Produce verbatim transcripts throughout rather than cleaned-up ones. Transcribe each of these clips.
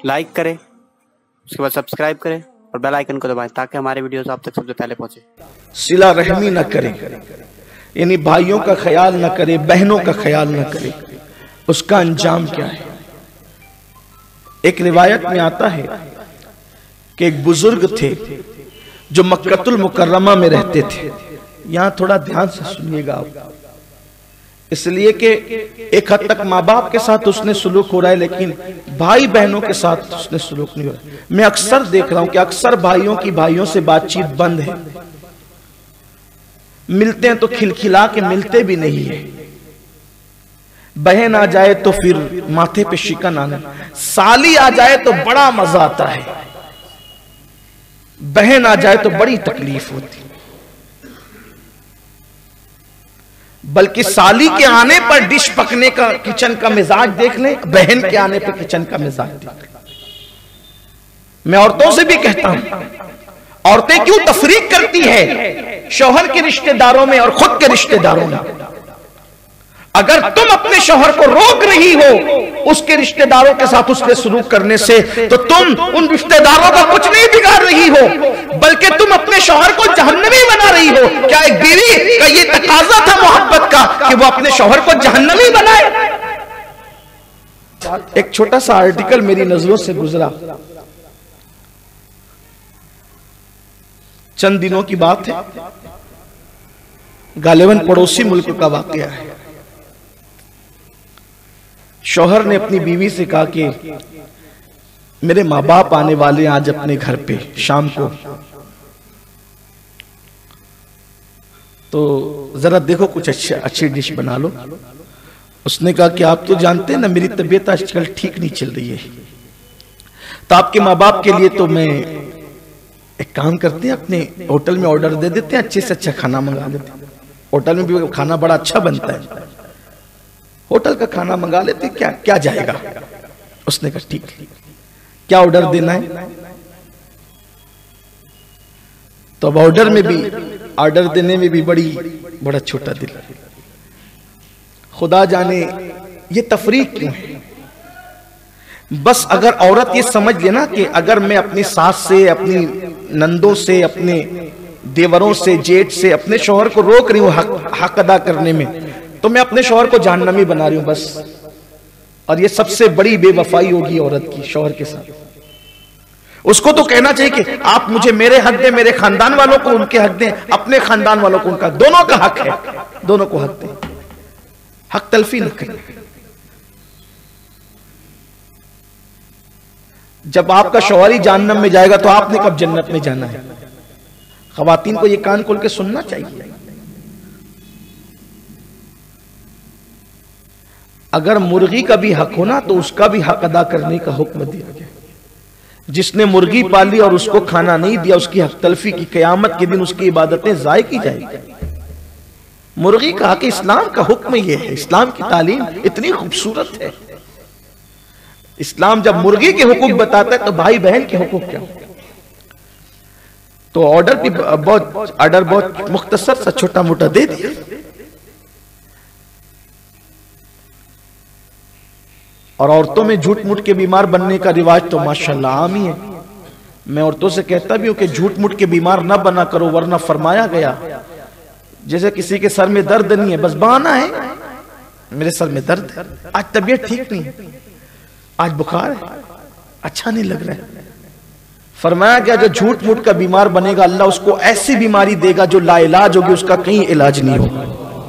Like करें, उसके बाद सब्सक्राइब करें और बेल आइकन को दबाएं ताकि हमारे वीडियोस आप तक सबसे पहले पहुंचे। सिला रहमी न करे, यानी भाइयों का ख्याल न करे, बहनों का ख्याल न करे, उसका अंजाम क्या है। एक रिवायत में आता है कि एक बुजुर्ग थे जो मक्कतुल मुकर्रमा में रहते थे। यहां थोड़ा ध्यान से सुनिएगा आप, इसलिए कि एक हद तक माँ बाप के साथ उसने सुलूक हो रहा है, लेकिन भाई बहनों के साथ उसने सुलूक नहीं हो रहा है। मैं अक्सर देख रहा हूं कि अक्सर भाइयों की भाइयों से बातचीत बंद है, मिलते हैं तो खिलखिला के मिलते भी नहीं है। बहन आ जाए तो फिर माथे पे शिकन आना, साली आ जाए तो बड़ा मजा आता है, बहन आ जाए तो बड़ी तकलीफ होती। बल्कि साली के आने पर डिश पकने का किचन का मिजाज देख लें, बहन के आने पर किचन का मिजाज देख लें। मैं औरतों से भी कहता हूं, औरतें क्यों तफरीक करती है शौहर के रिश्तेदारों में और खुद के रिश्तेदारों में। अगर तुम अपने शौहर को रोक रही हो उसके रिश्तेदारों के साथ उसके सलूक करने से, तो तुम उन रिश्तेदारों का कुछ नहीं बिगाड़ रही हो, बल्कि तुम अपने शौहर को जहन्नमी बना रही हो। क्या एक बीवी का ये तकाजा था मोहब्बत का कि वो अपने शौहर को जहन्नमी बनाए। एक छोटा सा आर्टिकल मेरी नजरों से गुजरा, चंद दिनों की बात है, गालिबन पड़ोसी मुल्क का वाकया है। शौहर ने अपनी बीवी से कहा कि मेरे माँ बाप आने वाले हैं आज अपने घर पे शाम को, तो जरा देखो कुछ अच्छी अच्छी डिश बना लो। उसने कहा कि आप तो जानते हैं ना मेरी तबीयत आजकल ठीक नहीं चल रही है, तो आपके माँ बाप के लिए तो मैं एक काम करते हैं, अपने होटल में ऑर्डर दे देते हैं, अच्छे से अच्छा खाना मंगा लेते हैं। होटल में भी खाना बड़ा अच्छा बनता है, होटल का खाना मंगा लेते, क्या क्या जाएगा। उसने कहा ठीक, क्या ऑर्डर देना है। तो अब ऑर्डर में भी ऑर्डर देने में भी बड़ी बड़ा छोटा दिल, खुदा जाने ये तफरीक क्यों है। बस अगर औरत ये समझ लेना कि अगर मैं अपनी सास से, अपनी नंदों से, अपने देवरों से, जेठ से अपने शौहर को रोक रही हूं हक, हक अदा करने में, तो मैं अपने शौहर को जहन्नमी बना रही हूं बस। और ये सबसे बड़ी बेवफाई होगी औरत की शौहर के साथ। उसको तो कहना चाहिए कि आप मुझे मेरे हक दें, मेरे खानदान वालों को उनके हक दें, अपने खानदान वालों को उनका, दोनों का हक है, दोनों को हक दें, हक तलफी न करें। जब आपका शौहर ही जहन्नम में जाएगा तो आपने कब जन्नत में जाना है। खवातीन को यह कान खोल के सुनना चाहिए। अगर मुर्गी का भी हक होना तो उसका भी हक अदा करने का हुक्म दिया गया। जिसने मुर्गी पाली और उसको खाना नहीं दिया, उसकी हक तलफी की क़यामत के दिन उसकी इबादतें ज़ाय की जाएगी। मुर्गी का हक, इस्लाम का हुक्म यह है। इस्लाम की तालीम इतनी खूबसूरत है। इस्लाम जब मुर्गी के हुकूक बताता है तो भाई बहन के हुकूक क्या। तो ऑर्डर भी बहुत ऑर्डर बहुत मुख्तसर सा छोटा मोटा दे दिया। और औरतों में झूठ मूठ के बीमार बनने का रिवाज तो माशाल्लाह आम ही है। मैं औरतों से कहता भी हूं कि झूठ मूठ के बीमार ना बना करो, वरना फरमाया गया जैसे किसी के सर में दर्द नहीं है, बस बहाना है मेरे सर में दर्द है, आज तबीयत ठीक नहीं, आज बुखार है, अच्छा नहीं लग रहा है। फरमाया गया जो झूठ मूठ का बीमार बनेगा अल्लाह उसको ऐसी बीमारी देगा जो लाइलाज होगी, उसका कहीं इलाज नहीं होगा।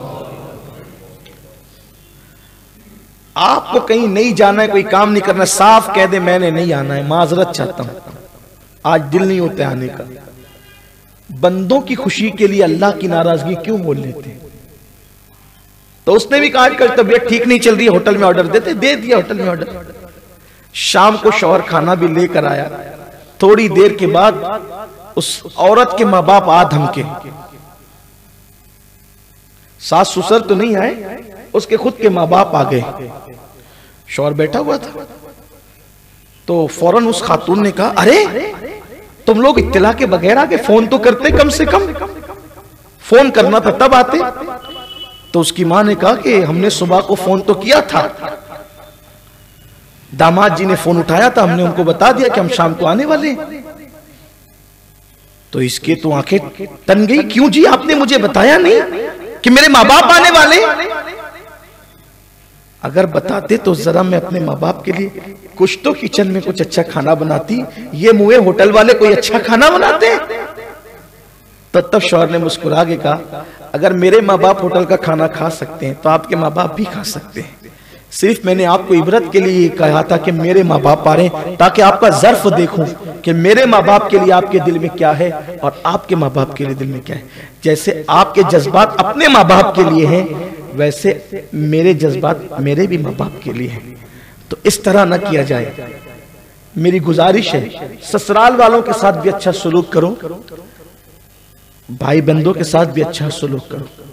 आपको कहीं नहीं जाना है, कोई काम नहीं करना, साफ कह दे मैंने नहीं आना है, माजरत चाहता हूं, आज दिल नहीं होता आने का। बंदों की खुशी के लिए अल्लाह की नाराजगी क्यों मोल लेते। तो उसने भी कहा आजकल तबीयत ठीक नहीं चल रही है, होटल में ऑर्डर देते, दे दिया होटल में ऑर्डर। शाम को शौहर खाना भी लेकर आया। थोड़ी देर के बाद उस औरत के माँ बाप आ धमके, सास ससुर तो नहीं आए, उसके खुद के माँ बाप आ गए। शौहर बैठा हुआ था तो फौरन उस खातून ने कहा अरे तुम लोग इत्तला के बगैर आके फोन तो करते, कम से कम फोन करना था तब आते। तो उसकी मां ने कहा कि हमने सुबह को फोन तो किया था, दामाद जी ने फोन उठाया था, हमने उनको बता दिया कि हम शाम को आने वाले हैं। तो इसके तो आंखें तन गई, क्यों जी आपने मुझे बताया नहीं कि मेरे माँ बाप आने वाले? अगर बताते तो जरा मैं अपने माँ बाप के लिए कुछ तो किचन में कुछ अच्छा खाना बनाती। ये मुए होटल वाले कोई अच्छा खाना बनाते? तो तब शौहर ने मुस्कुरा के कहा, अगर मेरे माँ बाप होटल का खाना खा सकते हैं तो आपके माँ बाप भी खा सकते हैं। सिर्फ मैंने आपको इबरत के लिए कहा था कि मेरे माँ बाप आ रहे हैं, ताकि आपका ज़र्फ देखूं कि मेरे माँ बाप के लिए आपके दिल में क्या है और आपके माँ बाप के लिए दिल में क्या है। जैसे आपके जज्बात अपने माँ बाप के लिए हैं, वैसे मेरे जज्बात मेरे भी माँ बाप के लिए हैं। तो इस तरह ना किया जाए। मेरी गुजारिश है, ससुराल वालों के साथ भी अच्छा सलूक करो, भाई बंदों के साथ भी अच्छा सलूक करो।